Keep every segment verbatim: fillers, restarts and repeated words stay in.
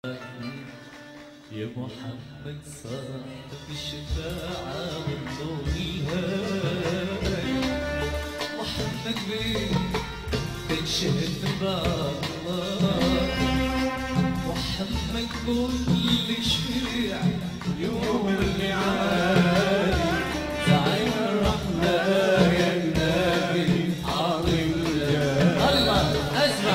يا محمد صاحب الشفاعة والنور الهادي، محمد بيه تنشهد بباب الله، محمد كل شفيع يوم الميعاد، زعيم الرحمة يا النبي عظيم الجلال. الله اسمع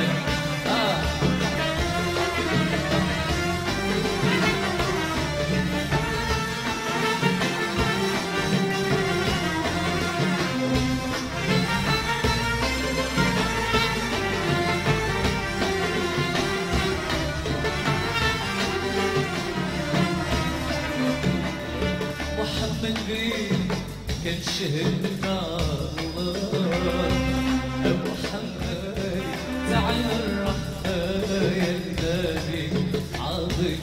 محمد بيه كان شهد نار الله، أبو محمد زعيم الرحمة يا النبي عظيم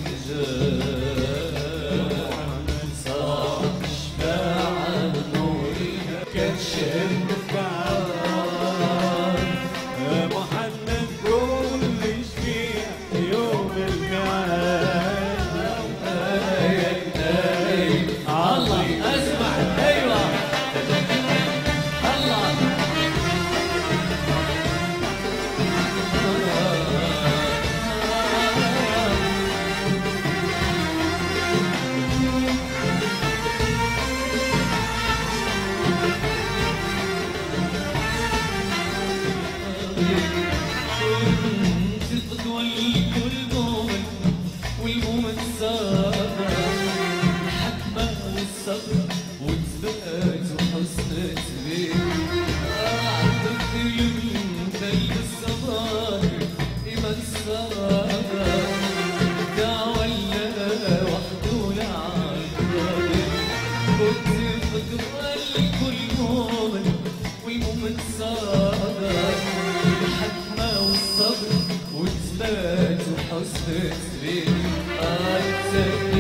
الجلال، صاحب الشفاعة والنور كان شهد نار، يا محمد كل شفيع يوم الميعاد، يا النبي الله اسمع ايوه الله كنت القدوة لكل مؤمن والمؤمن سابق الحكمة والصبر والثبات وحسن التدبير، عندك انت الصبر إيمان الصبر دعوة لله وحده لا عالقادر، كنت قدوة لكل مؤمن والمؤمن صابر الحكمة والصبر والثبات وحسن التدبير.